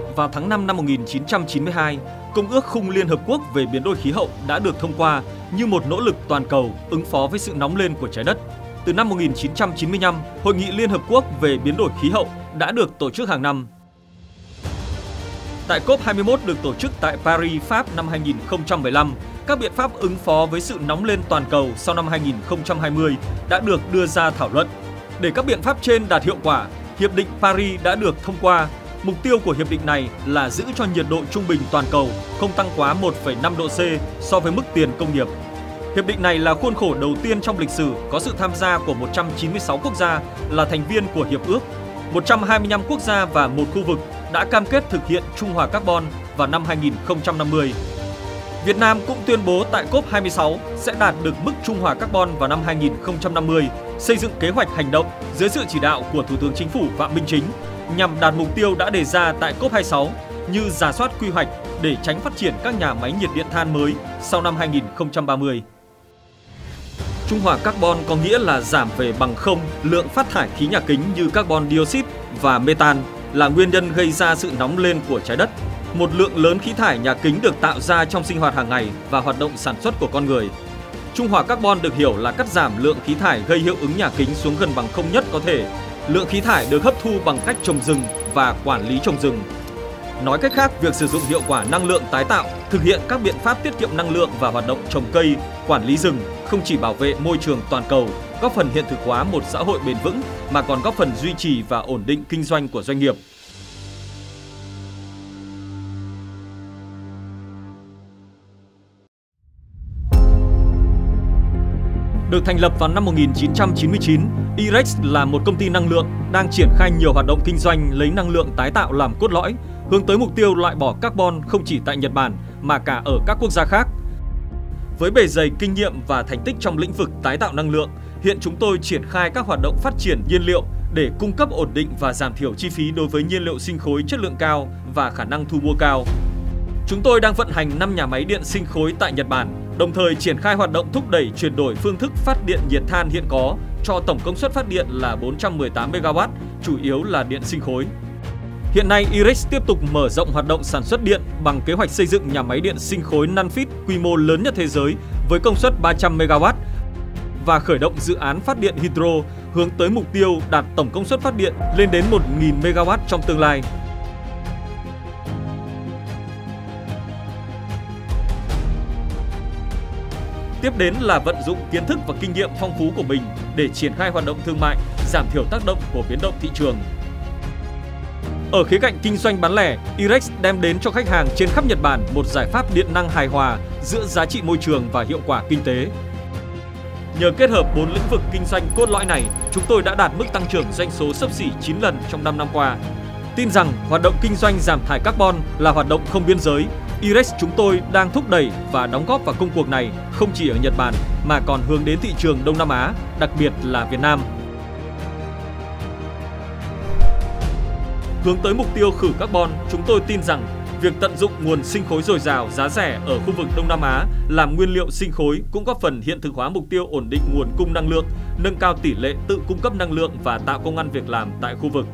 Vào tháng 5 năm 1992, Công ước Khung Liên Hợp Quốc về biến đổi khí hậu đã được thông qua như một nỗ lực toàn cầu ứng phó với sự nóng lên của trái đất. Từ năm 1995, Hội nghị Liên Hợp Quốc về biến đổi khí hậu đã được tổ chức hàng năm. Tại COP21 được tổ chức tại Paris, Pháp năm 2015, các biện pháp ứng phó với sự nóng lên toàn cầu sau năm 2020 đã được đưa ra thảo luận. Để các biện pháp trên đạt hiệu quả, Hiệp định Paris đã được thông qua. Mục tiêu của hiệp định này là giữ cho nhiệt độ trung bình toàn cầu không tăng quá 1,5 độ C so với mức tiền công nghiệp. Hiệp định này là khuôn khổ đầu tiên trong lịch sử có sự tham gia của 196 quốc gia là thành viên của hiệp ước. 125 quốc gia và một khu vực đã cam kết thực hiện trung hòa carbon vào năm 2050. Việt Nam cũng tuyên bố tại COP26 sẽ đạt được mức trung hòa carbon vào năm 2050, xây dựng kế hoạch hành động dưới sự chỉ đạo của Thủ tướng Chính phủ Phạm Minh Chính nhằm đạt mục tiêu đã đề ra tại COP26 như rà soát quy hoạch để tránh phát triển các nhà máy nhiệt điện than mới sau năm 2030. Trung hòa carbon có nghĩa là giảm về bằng không lượng phát thải khí nhà kính như carbon dioxide và metan là nguyên nhân gây ra sự nóng lên của trái đất. Một lượng lớn khí thải nhà kính được tạo ra trong sinh hoạt hàng ngày và hoạt động sản xuất của con người. Trung hòa carbon được hiểu là cắt giảm lượng khí thải gây hiệu ứng nhà kính xuống gần bằng không nhất có thể. Lượng khí thải được hấp thu bằng cách trồng rừng và quản lý trồng rừng. Nói cách khác, việc sử dụng hiệu quả năng lượng tái tạo, thực hiện các biện pháp tiết kiệm năng lượng và hoạt động trồng cây, quản lý rừng không chỉ bảo vệ môi trường toàn cầu, góp phần hiện thực hóa một xã hội bền vững mà còn góp phần duy trì và ổn định kinh doanh của doanh nghiệp. Được thành lập vào năm 1999, IREX là một công ty năng lượng đang triển khai nhiều hoạt động kinh doanh lấy năng lượng tái tạo làm cốt lõi, hướng tới mục tiêu loại bỏ carbon không chỉ tại Nhật Bản mà cả ở các quốc gia khác. Với bề dày kinh nghiệm và thành tích trong lĩnh vực tái tạo năng lượng, hiện chúng tôi triển khai các hoạt động phát triển nhiên liệu để cung cấp ổn định và giảm thiểu chi phí đối với nhiên liệu sinh khối chất lượng cao và khả năng thu mua cao. Chúng tôi đang vận hành 5 nhà máy điện sinh khối tại Nhật Bản, đồng thời triển khai hoạt động thúc đẩy chuyển đổi phương thức phát điện nhiệt than hiện có cho tổng công suất phát điện là 418 MW, chủ yếu là điện sinh khối. Hiện nay, IREX tiếp tục mở rộng hoạt động sản xuất điện bằng kế hoạch xây dựng nhà máy điện sinh khối Nanfit quy mô lớn nhất thế giới với công suất 300 MW và khởi động dự án phát điện hydro hướng tới mục tiêu đạt tổng công suất phát điện lên đến 1.000 MW trong tương lai. Tiếp đến là vận dụng kiến thức và kinh nghiệm phong phú của mình để triển khai hoạt động thương mại, giảm thiểu tác động của biến động thị trường. Ở khía cạnh kinh doanh bán lẻ, IREX đem đến cho khách hàng trên khắp Nhật Bản một giải pháp điện năng hài hòa giữa giá trị môi trường và hiệu quả kinh tế. Nhờ kết hợp 4 lĩnh vực kinh doanh cốt lõi này, chúng tôi đã đạt mức tăng trưởng doanh số xấp xỉ 9 lần trong 5 năm qua. Tin rằng hoạt động kinh doanh giảm thải carbon là hoạt động không biên giới, IREX chúng tôi đang thúc đẩy và đóng góp vào công cuộc này không chỉ ở Nhật Bản mà còn hướng đến thị trường Đông Nam Á, đặc biệt là Việt Nam. Hướng tới mục tiêu khử carbon, chúng tôi tin rằng việc tận dụng nguồn sinh khối dồi dào, giá rẻ ở khu vực Đông Nam Á làm nguyên liệu sinh khối cũng góp phần hiện thực hóa mục tiêu ổn định nguồn cung năng lượng, nâng cao tỷ lệ tự cung cấp năng lượng và tạo công ăn việc làm tại khu vực.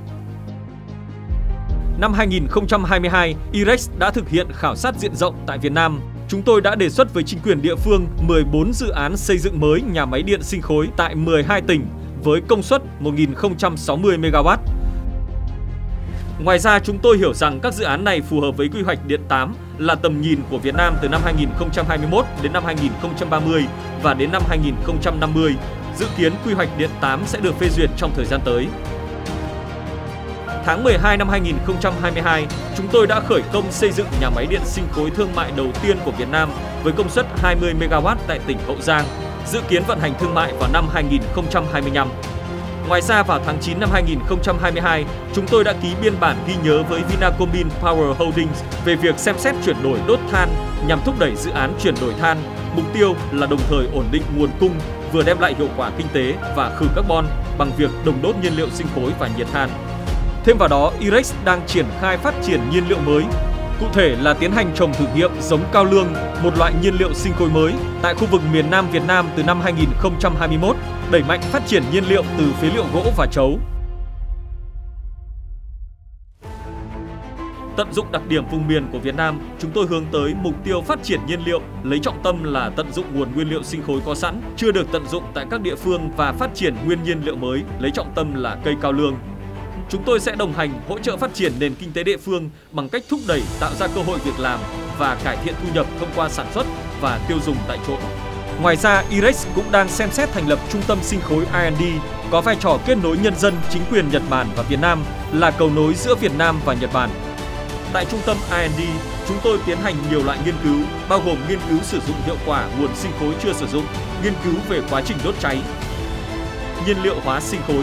Năm 2022, IREX đã thực hiện khảo sát diện rộng tại Việt Nam. Chúng tôi đã đề xuất với chính quyền địa phương 14 dự án xây dựng mới nhà máy điện sinh khối tại 12 tỉnh với công suất 1.060 MW. Ngoài ra, chúng tôi hiểu rằng các dự án này phù hợp với quy hoạch Điện 8 là tầm nhìn của Việt Nam từ năm 2021 đến năm 2030 và đến năm 2050. Dự kiến quy hoạch Điện 8 sẽ được phê duyệt trong thời gian tới. Tháng 12 năm 2022, chúng tôi đã khởi công xây dựng nhà máy điện sinh khối thương mại đầu tiên của Việt Nam với công suất 20 MW tại tỉnh Hậu Giang, dự kiến vận hành thương mại vào năm 2025. Ngoài ra, vào tháng 9 năm 2022, chúng tôi đã ký biên bản ghi nhớ với Vinacomin Power Holdings về việc xem xét chuyển đổi đốt than nhằm thúc đẩy dự án chuyển đổi than. Mục tiêu là đồng thời ổn định nguồn cung, vừa đem lại hiệu quả kinh tế và khử carbon bằng việc đồng đốt nhiên liệu sinh khối và nhiệt than. Thêm vào đó, IREX đang triển khai phát triển nhiên liệu mới. Cụ thể là tiến hành trồng thử nghiệm giống cao lương, một loại nhiên liệu sinh khối mới, tại khu vực miền Nam Việt Nam từ năm 2021, đẩy mạnh phát triển nhiên liệu từ phế liệu gỗ và trấu. Tận dụng đặc điểm vùng miền của Việt Nam, chúng tôi hướng tới mục tiêu phát triển nhiên liệu, lấy trọng tâm là tận dụng nguồn nguyên liệu sinh khối có sẵn, chưa được tận dụng tại các địa phương và phát triển nguyên nhiên liệu mới, lấy trọng tâm là cây cao lương. Chúng tôi sẽ đồng hành hỗ trợ phát triển nền kinh tế địa phương bằng cách thúc đẩy tạo ra cơ hội việc làm và cải thiện thu nhập thông qua sản xuất và tiêu dùng tại chỗ. Ngoài ra, IREX cũng đang xem xét thành lập trung tâm sinh khối R&D có vai trò kết nối nhân dân, chính quyền Nhật Bản và Việt Nam, là cầu nối giữa Việt Nam và Nhật Bản. Tại trung tâm R&D, chúng tôi tiến hành nhiều loại nghiên cứu, bao gồm nghiên cứu sử dụng hiệu quả nguồn sinh khối chưa sử dụng, nghiên cứu về quá trình đốt cháy, nhiên liệu hóa sinh khối,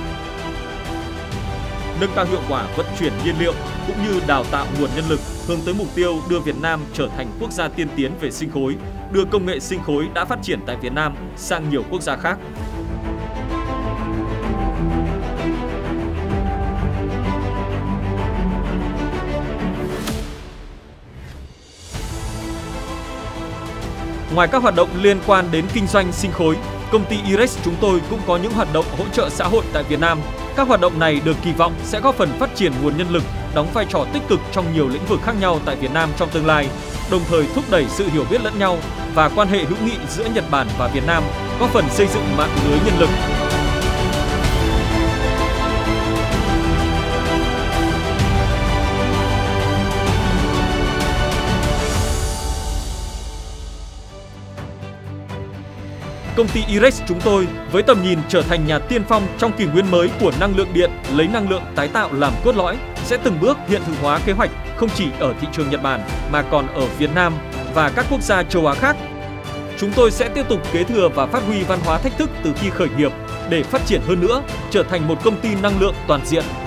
nâng cao hiệu quả vận chuyển nhiên liệu cũng như đào tạo nguồn nhân lực hướng tới mục tiêu đưa Việt Nam trở thành quốc gia tiên tiến về sinh khối, đưa công nghệ sinh khối đã phát triển tại Việt Nam sang nhiều quốc gia khác. Ngoài các hoạt động liên quan đến kinh doanh sinh khối, công ty IREX chúng tôi cũng có những hoạt động hỗ trợ xã hội tại Việt Nam. Các hoạt động này được kỳ vọng sẽ góp phần phát triển nguồn nhân lực, đóng vai trò tích cực trong nhiều lĩnh vực khác nhau tại Việt Nam trong tương lai, đồng thời thúc đẩy sự hiểu biết lẫn nhau và quan hệ hữu nghị giữa Nhật Bản và Việt Nam, góp phần xây dựng mạng lưới nhân lực. Công ty IREX chúng tôi với tầm nhìn trở thành nhà tiên phong trong kỷ nguyên mới của năng lượng điện, lấy năng lượng tái tạo làm cốt lõi, sẽ từng bước hiện thực hóa kế hoạch không chỉ ở thị trường Nhật Bản mà còn ở Việt Nam và các quốc gia châu Á khác. Chúng tôi sẽ tiếp tục kế thừa và phát huy văn hóa thách thức từ khi khởi nghiệp để phát triển hơn nữa, trở thành một công ty năng lượng toàn diện.